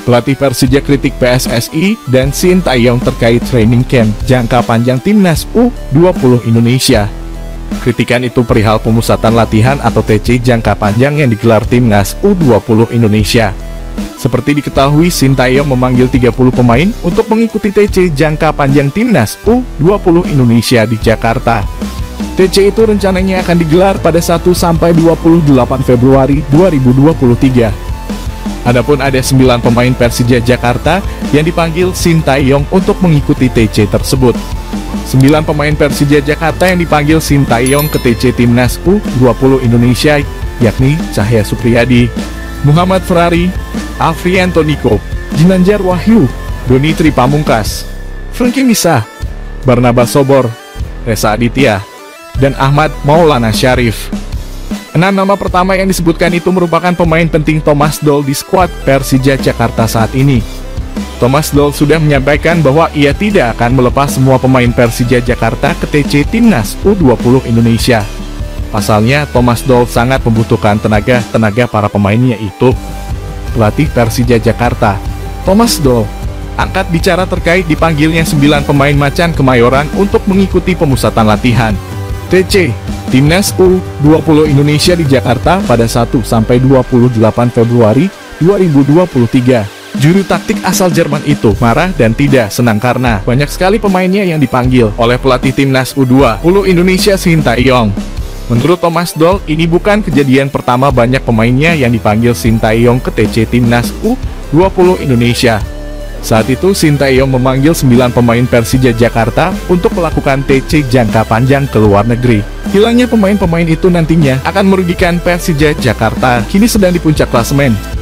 Pelatih Persija kritik PSSI dan Sintayong terkait training camp jangka panjang Timnas U20 Indonesia. Kritikan itu perihal pemusatan latihan atau TC jangka panjang yang digelar Timnas U20 Indonesia. Seperti diketahui, Sintayong memanggil 30 pemain untuk mengikuti TC jangka panjang Timnas U20 Indonesia di Jakarta. TC itu rencananya akan digelar pada 1-28 Februari 2023. Adapun ada 9 pemain Persija Jakarta yang dipanggil Sintayong untuk mengikuti TC tersebut. 9 pemain Persija Jakarta yang dipanggil Sintayong ke TC Timnas U20 Indonesia yakni Cahya Supriyadi, Muhammad Ferrari, Afrianto Niko, Ginanjar Wahyu, Doni Tripamungkas, Franky Misah, Barnabas Sobor, Reza Aditya, dan Ahmad Maulana Syarif. 6 nama pertama yang disebutkan itu merupakan pemain penting Thomas Doll di skuad Persija Jakarta saat ini. Thomas Doll sudah menyampaikan bahwa ia tidak akan melepas semua pemain Persija Jakarta ke TC Timnas U20 Indonesia. Pasalnya, Thomas Doll sangat membutuhkan tenaga para pemainnya itu. Pelatih Persija Jakarta, Thomas Doll, angkat bicara terkait dipanggilnya 9 pemain macan Kemayoran untuk mengikuti pemusatan latihan TC Timnas U20 Indonesia di Jakarta pada 1-28 Februari 2023. Juru taktik asal Jerman itu marah dan tidak senang karena banyak sekali pemainnya yang dipanggil oleh pelatih Timnas U20 Indonesia Sintayong. Menurut Thomas Doll, ini bukan kejadian pertama banyak pemainnya yang dipanggil Sintayong ke TC Timnas U20 Indonesia. Saat itu Sintayong memanggil 9 pemain Persija Jakarta untuk melakukan TC jangka panjang ke luar negeri. Hilangnya pemain-pemain itu nantinya akan merugikan Persija Jakarta, kini sedang di puncak klasemen.